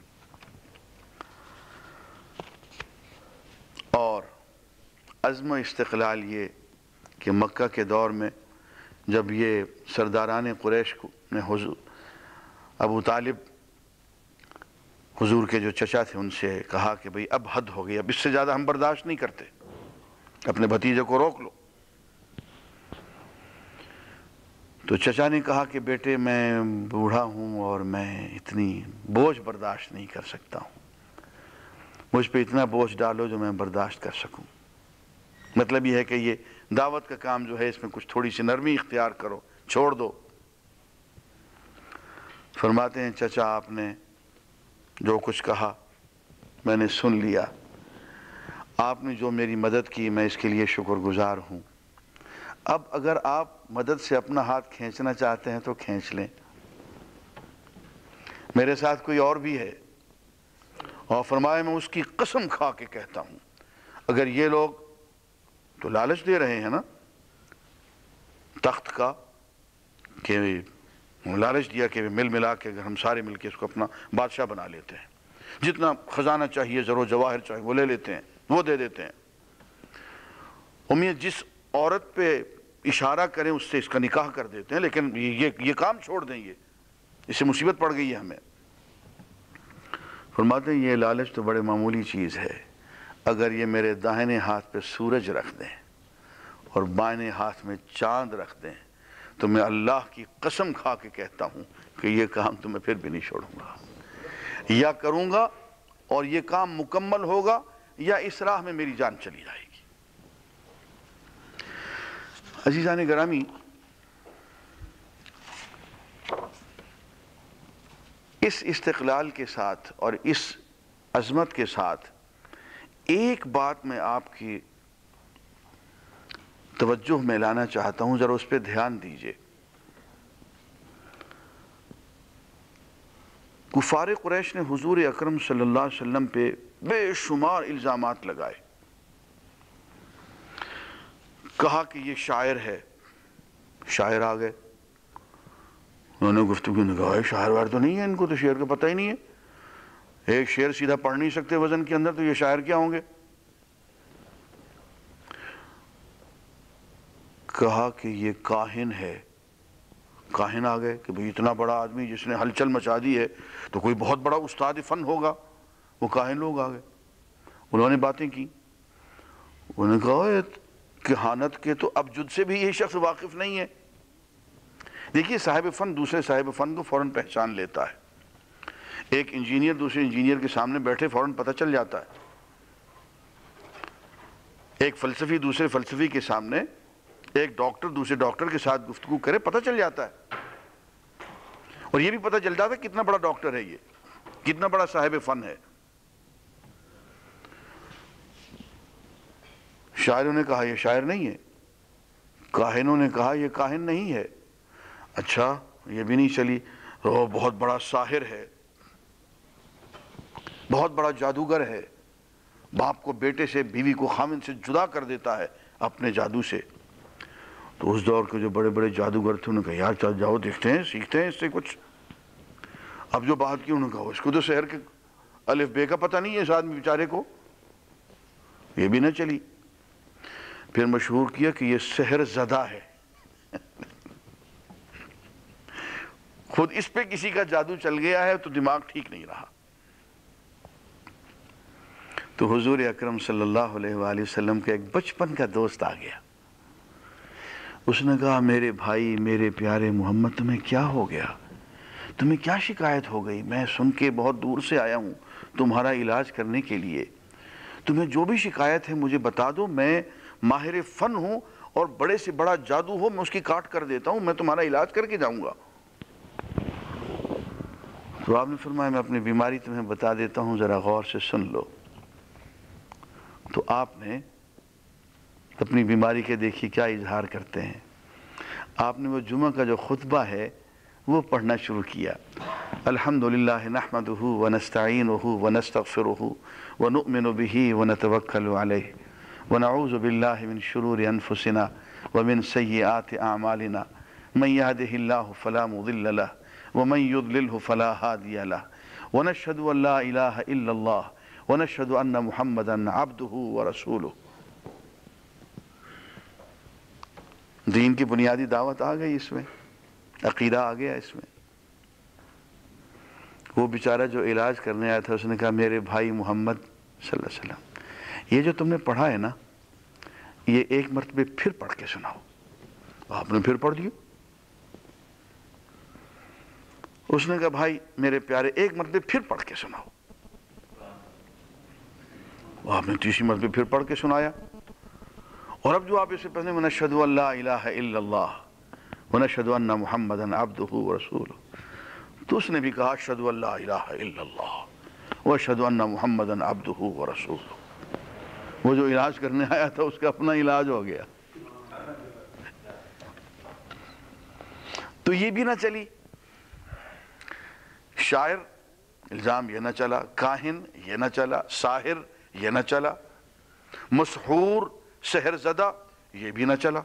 اور عزم و استقلال یہ کہ مکہ کے دور میں جب یہ سرداران قریش نے ابو طالب حضور کے جو چچا تھے ان سے کہا کہ بھئی اب حد ہو گئی، اب اس سے زیادہ ہم برداشت نہیں کرتے، اپنے بھتیجے کو روک لو، تو چچا نے کہا کہ بیٹے میں بوڑھا ہوں اور میں اتنی بوجھ برداشت نہیں کر سکتا ہوں، مجھ پہ اتنا بوجھ ڈالو جو میں برداشت کر سکوں۔ مطلب یہ ہے کہ یہ دعوت کا کام جو ہے اس میں کچھ تھوڑی سی نرمی اختیار کرو، چھوڑ دو۔ فرماتے ہیں چچا آپ نے جو کچھ کہا میں نے سن لیا، آپ نے جو میری مدد کی میں اس کے لیے شکر گزار ہوں، اب اگر آپ مدد سے اپنا ہاتھ کھینچنا چاہتے ہیں تو کھینچ لیں، میرے ساتھ کوئی اور بھی ہے۔ اور فرمایا میں اس کی قسم کھا کے کہتا ہوں اگر یہ لوگ تو لالچ دے رہے ہیں نا تخت کا، کہ لالچ دیا کہ مل ملا کے اگر ہم سارے مل کے اس کو اپنا بادشاہ بنا لیتے ہیں، جتنا خزانہ چاہیے زر و جواہر چاہیے وہ لے لیتے ہیں، وہ دے دیتے ہیں، امید جس عورت پہ اشارہ کریں اس سے اس کا نکاح کر دیتے ہیں، لیکن یہ کام چھوڑ دیں، یہ اس سے مصیبت پڑ گئی ہے ہمیں۔ فرماتے ہیں یہ لالچ تو بڑے معمولی چیز ہے، اگر یہ میرے داہنے ہاتھ پہ سورج رکھ دیں اور بائیں ہاتھ میں چاند رکھ دیں تو میں اللہ کی قسم کھا کے کہتا ہوں کہ یہ کام تو میں پھر بھی نہیں چھوڑوں گا، یا کروں گا اور یہ کام مکمل ہوگا یا اس راہ میں میری جان چلی جائے گی۔ عزیزان گرامی، اس استقلال کے ساتھ اور اس عظمت کے ساتھ ایک بات میں آپ کی توجہ میں لانا چاہتا ہوں، ذرا اس پہ دھیان دیجئے۔ کفار قریش نے حضور اکرم صلی اللہ علیہ وسلم پہ بے شمار الزامات لگائے، کہا کہ یہ شاعر ہے، شاعر آ گئے، انہوں نے گفتگو نے کہا شاعر وار تو نہیں ہے، ان کو تو شعر کا پتہ ہی نہیں ہے، ایک شعر سیدھا پڑھ نہیں سکتے وزن کے اندر، تو یہ شاعر کیا ہوں گے؟ کہا کہ یہ کاہن ہے۔ کاہن آ گئے کہ بھئی اتنا بڑا آدمی جس نے ہلچل مچا دی ہے تو کوئی بہت بڑا استاد فن ہوگا، وہ کاہن لوگ آ گئے، انہوں نے باتیں کی، انہوں نے کہا کہانت کے تو ابجد سے بھی یہ شخص واقف نہیں ہے۔ دیکھیے صاحب فن دوسرے صاحب فن کو فوراً پہچان لیتا ہے، ایک انجینئر دوسرے انجینئر کے سامنے بیٹھے فوراً پتہ چل جاتا ہے، ایک فلسفی دوسرے فلسفی کے سامنے، ایک ڈاکٹر دوسرے ڈاکٹر کے ساتھ گفتگو کرے پتہ چل جاتا ہے، اور یہ بھی پتہ چل جاتا ہے کتنا بڑا ڈاکٹر ہے، یہ کتنا بڑا صاحب فن ہے۔ شاعروں نے کہا یہ شاعر نہیں ہے، کاہنوں نے کہا یہ کاہن نہیں ہے، اچھا یہ بھی نہیں چلی، وہ بہت بڑا ساحر ہے، بہت بڑا جادوگر ہے، باپ کو بیٹے سے، بیوی کو خامن سے جدا کر دیتا ہے اپنے جادو سے۔ تو اس دور کے جو بڑے بڑے جادوگر تھے انہوں نے کہا یار چل جاؤ دیکھتے ہیں، سیکھتے ہیں اس سے کچھ۔ اب جو بات کی انہوں نے کہا اس کو تو سحر کے الف بے کا پتہ نہیں ہے اس آدمی بیچارے کو، یہ بھی نہ چلی۔ پھر مشہور کیا کہ یہ سحر زدہ ہے، خود اس پہ کسی کا جادو چل گیا ہے تو دماغ ٹھیک نہیں رہا۔ تو حضور اکرم صلی اللہ علیہ وآلہ وسلم کا ایک بچپن کا دوست آ گیا، اس نے کہا میرے بھائی، میرے پیارے محمد، تمہیں کیا ہو گیا؟ تمہیں کیا شکایت ہو گئی؟ میں سن کے بہت دور سے آیا ہوں تمہارا علاج کرنے کے لیے، تمہیں جو بھی شکایت ہے مجھے بتا دو، میں ماہر فن ہوں اور بڑے سے بڑا جادو ہو میں اس کی کاٹ کر دیتا ہوں، میں تمہارا علاج کر کے جاؤں گا۔ تو آپ نے فرمایا میں اپنی بیماری تمہیں بتا دیتا ہوں، ذرا غور سے سن لو۔ تو آپ نے اپنی بیماری کے دیکھی کیا اظہار کرتے ہیں، آپ نے وہ جمعہ کا جو خطبہ ہے وہ پڑھنا شروع کیا۔ الحمدللہ نحمدہ ونستعینہ ونستغفرہ ونؤمن بہ ونتوکل علیہ ونعوذ باللہ من شرور انفسنا ومن سیئات اعمالنا من یہدہ اللہ فلا مضل لہ ومن یضللہ فلا ہادی لہ ونشہد ان لا الہ الا اللہ ونشہد ان محمدا عبدہ ورسولہ۔ دین کی بنیادی دعوت آ گئی اس میں، عقیدہ آ گیا اس میں۔ وہ بیچارہ جو علاج کرنے آیا تھا اس نے کہا میرے بھائی محمد صلی اللہ علیہ وسلم، یہ جو تم نے پڑھا ہے نا یہ ایک مرتبہ پھر پڑھ کے سناؤ۔ آپ نے پھر پڑھ دیا۔ اس نے کہا بھائی میرے پیارے ایک مرتبہ پھر پڑھ کے سناؤ۔ آپ نے تیسری مرتبہ پھر پڑھ کے سنایا، اور اب جو آپ اسے پڑھنے وَنَشْهَدُ أَن لَا إِلَٰهَ إِلَّا اللَّهُ وَنَشْهَدُ أَنَّ مُحَمَّدًا عَبْدُهُ وَرَسُولُهُ، تو اس نے بھی کہا أَشْهَدُ أَن لَا إِلَٰهَ إِلَّا اللَّهُ وَأَشْهَدُ أَنَّ مُحَمَّدًا عَبْدُهُ وَرَسُولُهُ۔ وہ جو علاج کرنے آیا تھا اس کا اپنا علاج ہو گیا۔ تو یہ بھی نہ چلی، شاعر الزام یہ نہ چلا، کاہن یہ نہ چلا، ساحر یہ نہ چلا، مسحور سحر زدہ یہ بھی نہ چلا۔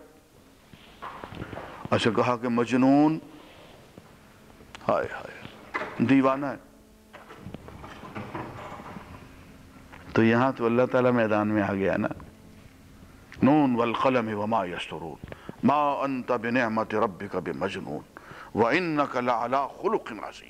اچھا کہا کہ مجنون، ہائے ہائے دیوانہ ہے، تو یہاں تو اللہ تعالیٰ میدان میں آ گیا نا۔ نون والقلم وما یسطرون ما انت بنعمت ربک بمجنون وانک لعلی خلق عظیم۔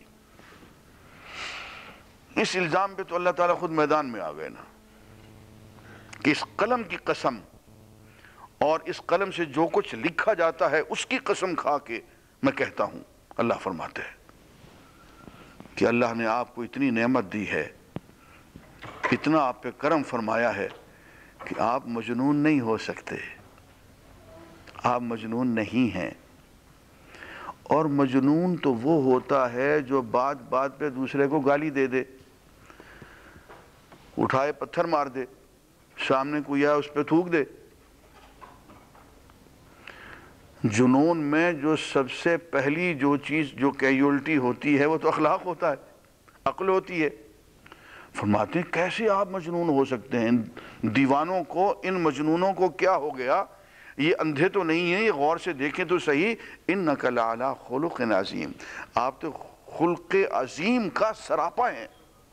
اس الزام پہ تو اللہ تعالیٰ خود میدان میں آ گئے نا کہ اس قلم کی قسم اور اس قلم سے جو کچھ لکھا جاتا ہے اس کی قسم کھا کے میں کہتا ہوں، اللہ فرماتے ہیں کہ اللہ نے آپ کو اتنی نعمت دی ہے، اتنا آپ پہ کرم فرمایا ہے کہ آپ مجنون نہیں ہو سکتے، آپ مجنون نہیں ہیں۔ اور مجنون تو وہ ہوتا ہے جو بات بات پہ دوسرے کو گالی دے دے، اٹھائے پتھر مار دے، سامنے کوئی آئے اس پہ تھوک دے۔ جنون میں جو سب سے پہلی جو چیز جو کیجولٹی ہوتی ہے وہ تو اخلاق ہوتا ہے، عقل ہوتی ہے۔ فرماتے ہیں کیسے آپ مجنون ہو سکتے ہیں؟ دیوانوں کو، ان مجنونوں کو کیا ہو گیا؟ یہ اندھے تو نہیں ہیں، یہ غور سے دیکھیں تو صحیح۔ اِنَّكَ لَعَلَىٰ خُلُقٍ عَظِيمٍ، آپ تو خلق عظیم کا سراپا ہیں۔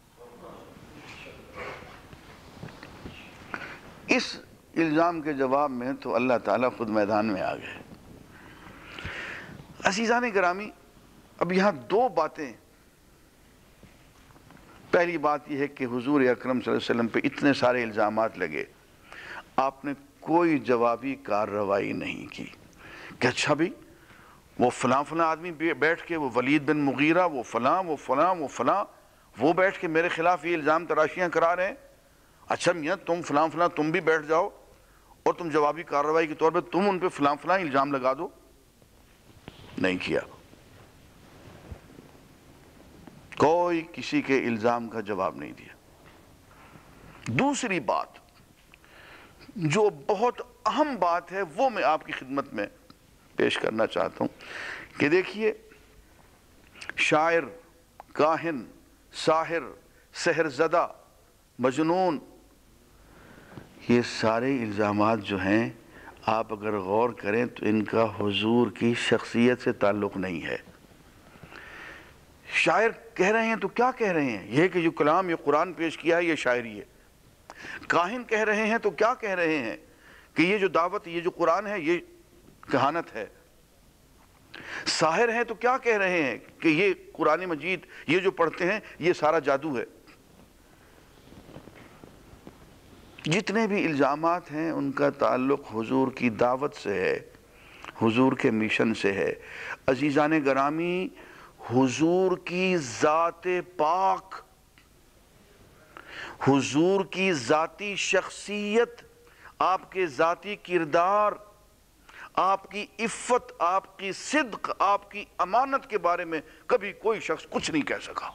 اس الزام کے جواب میں تو اللہ تعالیٰ خود میدان میں آ گئے۔ عزیزان گرامی، اب یہاں دو باتیں، پہلی بات یہ ہے کہ حضور اکرم صلی اللہ علیہ وسلم پہ اتنے سارے الزامات لگے، آپ نے کوئی جوابی کارروائی نہیں کی کہ اچھا بھی وہ فلاں فلاں آدمی بیٹھ کے، وہ ولید بن مغیرہ، وہ فلاں وہ فلاں وہ فلاں، وہ بیٹھ کے میرے خلاف یہ الزام تراشیاں کرا رہے ہیں، اچھا میاں تم فلاں فلاں تم بھی بیٹھ جاؤ اور تم جوابی کارروائی کے طور پہ تم ان پہ فلاں فلاں الزام لگا دو۔ نہیں کیا، کوئی کسی کے الزام کا جواب نہیں دیا۔ دوسری بات، جو بہت اہم بات ہے وہ میں آپ کی خدمت میں پیش کرنا چاہتا ہوں کہ دیکھیے، شاعر، کاہن، ساحر، سحر زدہ، مجنون، یہ سارے الزامات جو ہیں آپ اگر غور کریں تو ان کا حضور کی شخصیت سے تعلق نہیں ہے۔ شاعر کہہ رہے ہیں تو کیا کہہ رہے ہیں؟ یہ کہ جو کلام یہ قرآن پیش کیا ہے یہ شاعری ہے۔ کاہن کہہ رہے ہیں تو کیا کہہ رہے ہیں؟ کہ یہ جو دعوت، یہ جو قرآن ہے یہ کہانت ہے۔ ساحر ہیں تو کیا کہہ رہے ہیں؟ کہ یہ قرآن مجید یہ جو پڑھتے ہیں یہ سارا جادو ہے۔ جتنے بھی الزامات ہیں ان کا تعلق حضور کی دعوت سے ہے، حضور کے مشن سے ہے۔ عزیزان گرامی، حضور کی ذات پاک، حضور کی ذاتی شخصیت، آپ کے ذاتی کردار، آپ کی عفت، آپ کی صدق، آپ کی امانت کے بارے میں کبھی کوئی شخص کچھ نہیں کہہ سکا۔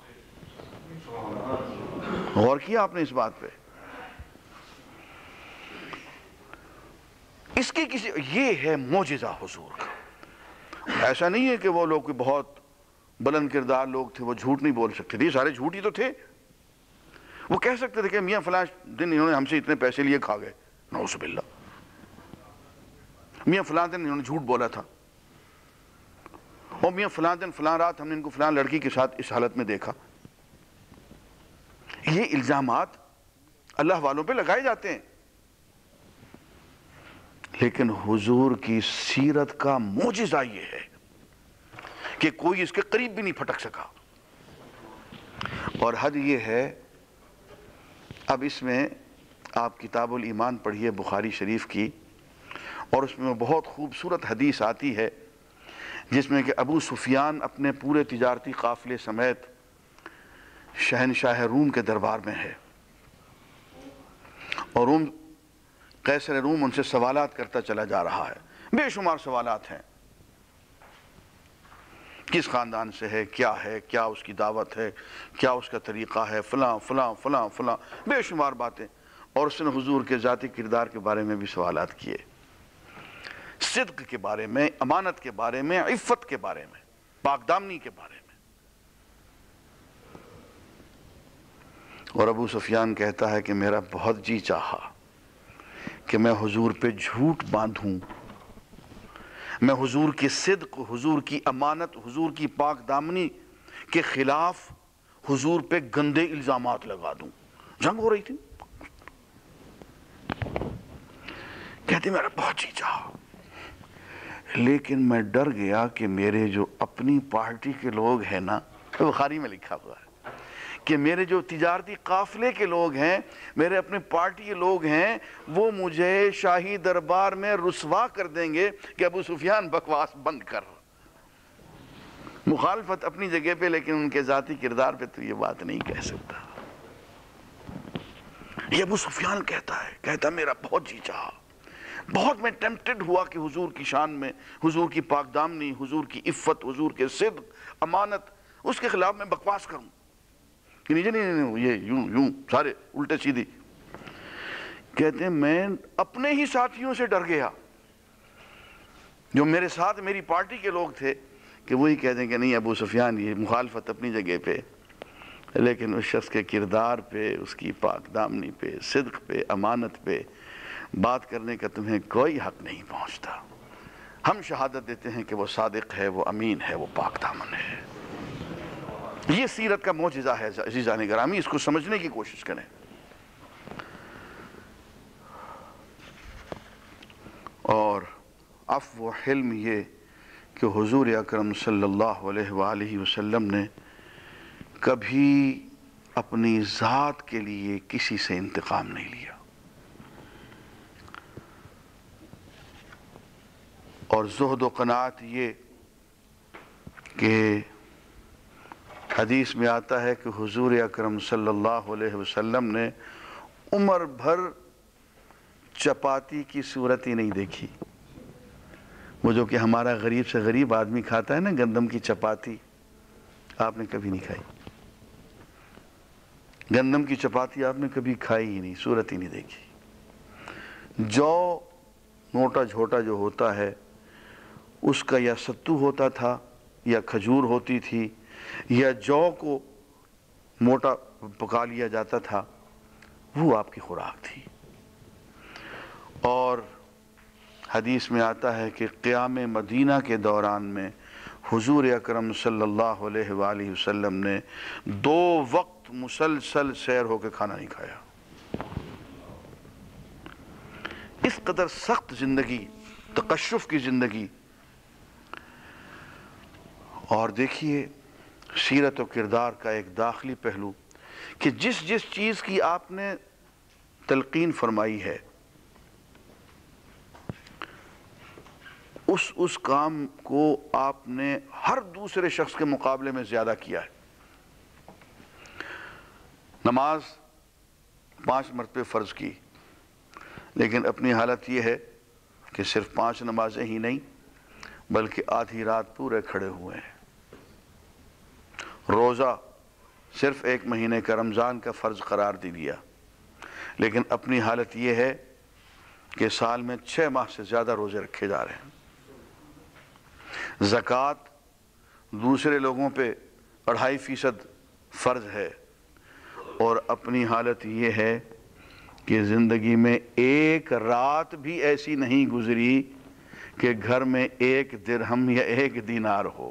غور کیا آپ نے اس بات پہ؟ اس کی یہ ہے معجزہ حضور کا۔ ایسا نہیں ہے کہ وہ لوگ بہت بلند کردار لوگ تھے، وہ جھوٹ نہیں بول سکتے تھے، سارے جھوٹ ہی تو تھے۔ وہ کہہ سکتے تھے کہ میاں فلاں دن انہوں نے ہم سے اتنے پیسے لیے کھا گئے، نعوذ باللہ۔ میاں فلاں دن انہوں نے جھوٹ بولا تھا، اور میاں فلاں دن فلاں رات ہم نے ان کو فلاں لڑکی کے ساتھ اس حالت میں دیکھا۔ یہ الزامات اللہ والوں پہ لگائے جاتے ہیں، لیکن حضور کی سیرت کا معجزہ یہ ہے کہ کوئی اس کے قریب بھی نہیں پھٹک سکا۔ اور حد یہ ہے، اب اس میں آپ کتاب الایمان پڑھیے بخاری شریف کی، اور اس میں بہت خوبصورت حدیث آتی ہے جس میں کہ ابو سفیان اپنے پورے تجارتی قافلے سمیت شہنشاہ روم کے دربار میں ہے، اور قیصر روم ان سے سوالات کرتا چلا جا رہا ہے، بے شمار سوالات ہیں۔ کس خاندان سے ہے، کیا اس کی دعوت ہے، کیا اس کا طریقہ ہے، فلاں فلاں فلاں فلاں، بے شمار باتیں۔ اور اس نے حضور کے ذاتی کردار کے بارے میں بھی سوالات کیے، صدق کے بارے میں، امانت کے بارے میں، عفت کے بارے میں، پاک دامنی کے بارے میں۔ اور ابو سفیان کہتا ہے کہ میرا بہت جی چاہا کہ میں حضور پہ جھوٹ باندھوں، میں حضور کی صدق، حضور کی امانت، حضور کی پاک دامنی کے خلاف حضور پہ گندے الزامات لگا دوں۔ جنگ ہو رہی تھی، کہتے میرا بہت جی چاہا، لیکن میں ڈر گیا کہ میرے جو اپنی پارٹی کے لوگ ہیں نا، بخاری میں لکھا ہوا ہے کہ میرے جو تجارتی قافلے کے لوگ ہیں، میرے اپنے پارٹی کے لوگ ہیں، وہ مجھے شاہی دربار میں رسوا کر دیں گے کہ ابو سفیان بکواس بند کر۔ مخالفت اپنی جگہ پہ، لیکن ان کے ذاتی کردار پہ تو یہ بات نہیں کہہ سکتا۔ یہ ابو سفیان کہتا میرا بہت جی چاہا، بہت میں ٹیمپٹڈ ہوا کہ حضور کی شان میں، حضور کی پاک دامنی، حضور کی عفت، حضور کے صدق، امانت، اس کے خلاف میں بکواس کروں کہ نہیں، یہ یوں سارے الٹے سیدھی۔ کہتے ہیں میں اپنے ہی ساتھیوں سے ڈر گیا جو میرے ساتھ میری پارٹی کے لوگ تھے، کہ وہی کہتے ہیں کہ نہیں ابو سفیان یہ مخالفت اپنی جگہ پہ، لیکن اس شخص کے کردار پہ، اس کی پاک دامنی پہ، صدق پہ، امانت پہ بات کرنے کا تمہیں کوئی حق نہیں پہنچتا۔ ہم شہادت دیتے ہیں کہ وہ صادق ہے، وہ امین ہے، وہ پاک دامن ہے۔ یہ سیرت کا معجزہ ہے عزیزان گرامی، اس کو سمجھنے کی کوشش کریں۔ اور عفو و حلم یہ کہ حضور اکرم صلی اللہ علیہ وآلہ وسلم نے کبھی اپنی ذات کے لیے کسی سے انتقام نہیں لیا، اور زہد و قناعت یہ کہ حدیث میں آتا ہے کہ حضور اکرم صلی اللہ علیہ وسلم نے عمر بھر چپاتی کی صورت ہی نہیں دیکھی۔ وہ جو کہ ہمارا غریب سے غریب آدمی کھاتا ہے نا، گندم کی چپاتی، آپ نے کبھی نہیں کھائی؟ گندم کی چپاتی آپ نے کبھی کھائی ہی نہیں، صورت ہی نہیں دیکھی۔ جو موٹا جھوٹا جو ہوتا ہے اس کا یا ستو ہوتا تھا یا کھجور ہوتی تھی یا جو کو موٹا پکا لیا جاتا تھا، وہ آپ کی خوراک تھی۔ اور حدیث میں آتا ہے کہ قیام مدینہ کے دوران میں حضور اکرم صلی اللہ علیہ وآلہ وسلم نے 2 وقت مسلسل سیر ہو کے کھانا نہیں کھایا۔ اس قدر سخت زندگی، تقشف کی زندگی۔ اور دیکھیے سیرت و کردار کا ایک داخلی پہلو کہ جس چیز کی آپ نے تلقین فرمائی ہے اس کام کو آپ نے ہر دوسرے شخص کے مقابلے میں زیادہ کیا ہے۔ نماز 5 مرتبہ فرض کی، لیکن اپنی حالت یہ ہے کہ صرف 5 نمازیں ہی نہیں بلکہ آدھی رات پورے کھڑے ہوئے ہیں۔ روزہ صرف 1 مہینے کا رمضان کا فرض قرار دے دیا، لیکن اپنی حالت یہ ہے کہ سال میں 6 ماہ سے زیادہ روزے رکھے جا رہے ہیں۔ زکوٰۃ دوسرے لوگوں پہ 2.5% فرض ہے، اور اپنی حالت یہ ہے کہ زندگی میں ایک رات بھی ایسی نہیں گزری کہ گھر میں 1 درہم یا 1 دینار ہو۔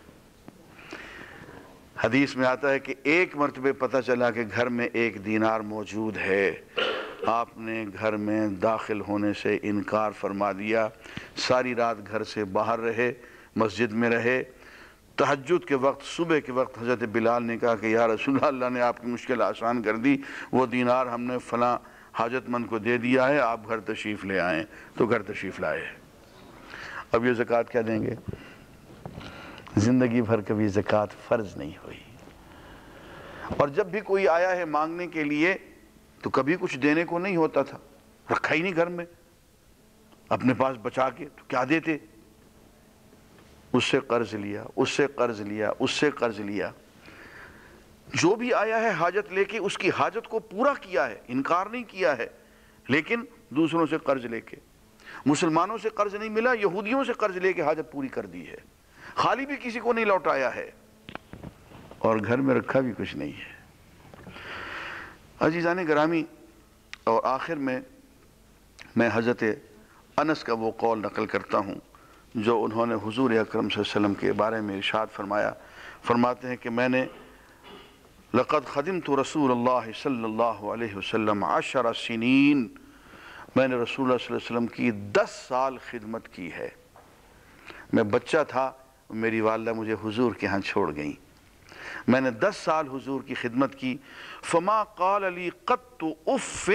حدیث میں آتا ہے کہ 1 مرتبہ پتہ چلا کہ گھر میں 1 دینار موجود ہے، آپ نے گھر میں داخل ہونے سے انکار فرما دیا، ساری رات گھر سے باہر رہے، مسجد میں رہے۔ تہجد کے وقت، صبح کے وقت حضرت بلال نے کہا کہ یا رسول اللہ نے آپ کی مشکل آسان کر دی، وہ دینار ہم نے فلاں حاجت مند کو دے دیا ہے، آپ گھر تشریف لے آئیں۔ تو گھر تشریف لائے۔ اب یہ زکوٰۃ کیا دیں گے؟ زندگی بھر کبھی زکوٰۃ فرض نہیں ہوئی، اور جب بھی کوئی آیا ہے مانگنے کے لیے تو کبھی کچھ دینے کو نہیں ہوتا تھا، رکھا ہی نہیں گھر میں، اپنے پاس بچا کے تو کیا دیتے؟ اس سے قرض لیا، اس سے قرض لیا، اس سے قرض لیا۔ جو بھی آیا ہے حاجت لے کے اس کی حاجت کو پورا کیا ہے، انکار نہیں کیا ہے، لیکن دوسروں سے قرض لے کے۔ مسلمانوں سے قرض نہیں ملا، یہودیوں سے قرض لے کے حاجت پوری کر دی ہے، خالی بھی کسی کو نہیں لوٹایا ہے، اور گھر میں رکھا بھی کچھ نہیں ہے۔ عزیزان گرامی، اور آخر میں حضرت انس کا وہ قول نقل کرتا ہوں جو انہوں نے حضور اکرم صلی اللہ علیہ وسلم کے بارے میں ارشاد فرمایا۔ فرماتے ہیں کہ میں نے لقد خدمت رسول اللہ صلی اللہ علیہ وسلم 10 سنین، میں نے رسول اللہ صلی اللہ علیہ وسلم کی 10 سال خدمت کی ہے۔ میں بچہ تھا، میری والدہ مجھے حضور کے ہاں چھوڑ گئیں، میں نے 10 سال حضور کی خدمت کی۔ فما قال لی قط اف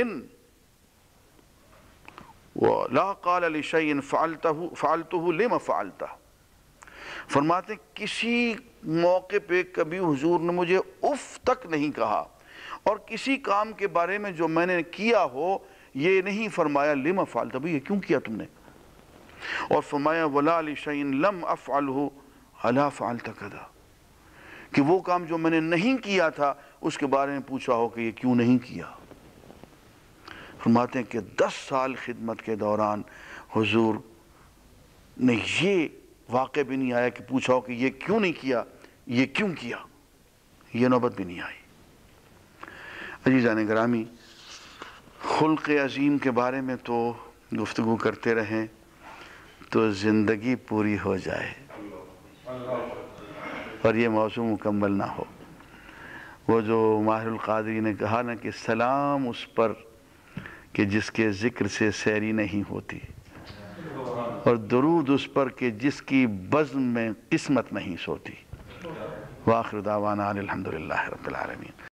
ولا قال لشیء فعلته لما فعلتہ۔ فرماتے کسی موقع پہ کبھی حضور نے مجھے اف تک نہیں کہا، اور کسی کام کے بارے میں جو میں نے کیا ہو یہ نہیں فرمایا لما فعلتہ، بھئی یہ کیوں کیا تم نے، اور فرمایا ولا لشیء لم افعلہ الا فعلت کذا، کہ وہ کام جو میں نے نہیں کیا تھا اس کے بارے میں پوچھا ہو کہ یہ کیوں نہیں کیا۔ فرماتے ہیں کہ 10 سال خدمت کے دوران حضور نے یہ واقع بھی نہیں آیا کہ پوچھا ہو کہ یہ کیوں نہیں کیا، یہ کیوں کیا، یہ نوبت بھی نہیں آئی۔ عزیزان گرامی، خلق عظیم کے بارے میں تو گفتگو کرتے رہیں تو زندگی پوری ہو جائے اور یہ موضوع مکمل نہ ہو۔ وہ جو ماہر القادری نے کہا نا کہ سلام اس پر کہ جس کے ذکر سے سیری نہیں ہوتی، اور درود اس پر کہ جس کی بزم میں قسمت نہیں سوتی۔ وآخر دعوانا الحمدللہ رب العالمین۔